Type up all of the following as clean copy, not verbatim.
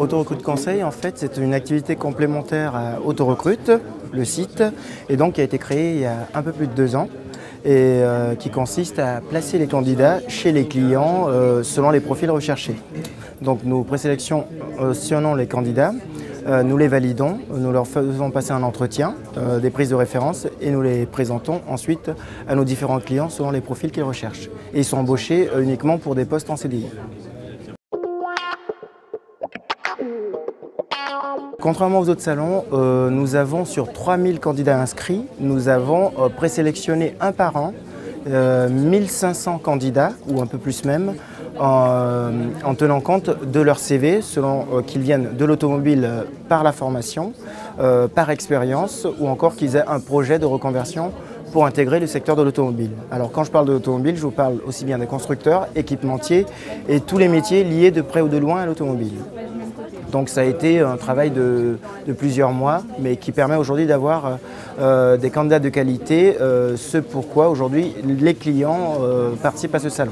Autorecrute Conseil, en fait, c'est une activité complémentaire à Autorecrute, le site, et donc qui a été créé il y a un peu plus de 2 ans et qui consiste à placer les candidats chez les clients selon les profils recherchés. Donc nous présélectionnons les candidats, nous les validons, nous leur faisons passer un entretien, des prises de référence et nous les présentons ensuite à nos différents clients selon les profils qu'ils recherchent. Et ils sont embauchés uniquement pour des postes en CDI. Contrairement aux autres salons, nous avons sur 3000 candidats inscrits, nous avons présélectionné un par an 1500 candidats, ou un peu plus même, en tenant compte de leur CV, selon qu'ils viennent de l'automobile par la formation, par expérience, ou encore qu'ils aient un projet de reconversion pour intégrer le secteur de l'automobile. Alors quand je parle de l'automobile, je vous parle aussi bien des constructeurs, équipementiers et tous les métiers liés de près ou de loin à l'automobile. Donc ça a été un travail de plusieurs mois, mais qui permet aujourd'hui d'avoir des candidats de qualité, ce pourquoi aujourd'hui les clients participent à ce salon.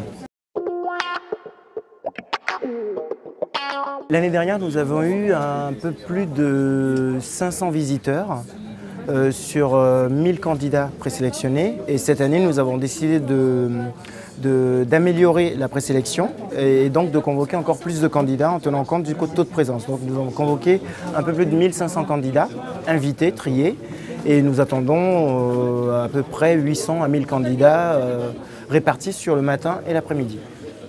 L'année dernière, nous avons eu un peu plus de 500 visiteurs sur 1000 candidats présélectionnés. Et cette année, nous avons décidé d'améliorer la présélection et donc de convoquer encore plus de candidats en tenant compte du taux de présence. Donc nous avons convoqué un peu plus de 1500 candidats invités, triés, et nous attendons à peu près 800 à 1000 candidats répartis sur le matin et l'après-midi.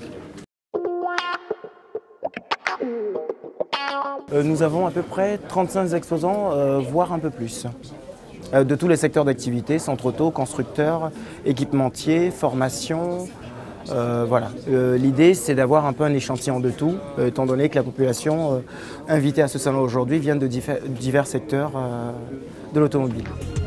Nous avons à peu près 35 exposants, voire un peu plus, de tous les secteurs d'activité, centre auto, constructeurs, équipementiers, formation. Voilà. L'idée, c'est d'avoir un peu un échantillon de tout, étant donné que la population invitée à ce salon aujourd'hui vient de divers secteurs de l'automobile.